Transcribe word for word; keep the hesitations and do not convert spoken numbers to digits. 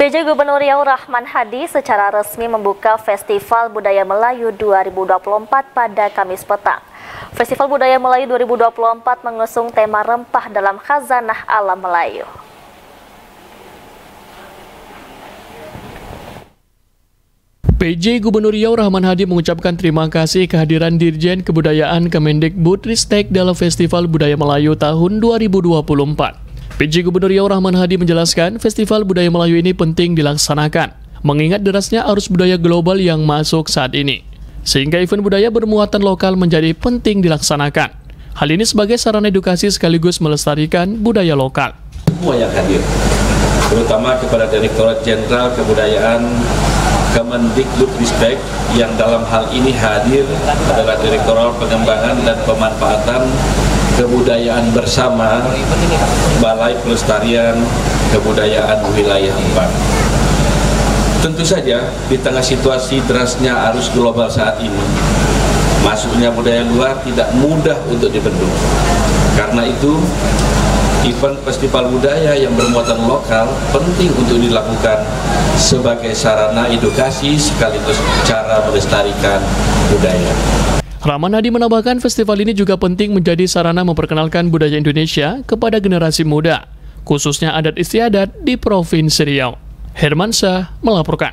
P J Gubernur Riau Rahman Hadi secara resmi membuka Festival Budaya Melayu dua ribu dua puluh empat pada Kamis petang. Festival Budaya Melayu dua ribu dua puluh empat mengusung tema rempah dalam khazanah alam Melayu. P J Gubernur Riau Rahman Hadi mengucapkan terima kasih kehadiran Dirjen Kebudayaan Kemendikbudristek dalam Festival Budaya Melayu tahun dua ribu dua puluh empat. P J Gubernur Riau Rahman Hadi menjelaskan Festival Budaya Melayu ini penting dilaksanakan, mengingat derasnya arus budaya global yang masuk saat ini, sehingga event budaya bermuatan lokal menjadi penting dilaksanakan. Hal ini sebagai sarana edukasi sekaligus melestarikan budaya lokal. Semua yang hadir, terutama kepada Direktorat Jenderal Kebudayaan Kemendikbudristek yang dalam hal ini hadir adalah Direktorat Pengembangan dan Pemanfaatan Kebudayaan bersama Balai Pelestarian Kebudayaan Wilayah empat. Tentu saja di tengah situasi derasnya arus global saat ini, masuknya budaya luar tidak mudah untuk dibendung. Karena itu, event festival budaya yang bermuatan lokal penting untuk dilakukan sebagai sarana edukasi sekaligus cara melestarikan budaya. Rahman Hadi menambahkan festival ini juga penting menjadi sarana memperkenalkan budaya Indonesia kepada generasi muda, khususnya adat istiadat di Provinsi Riau. Hermansyah melaporkan.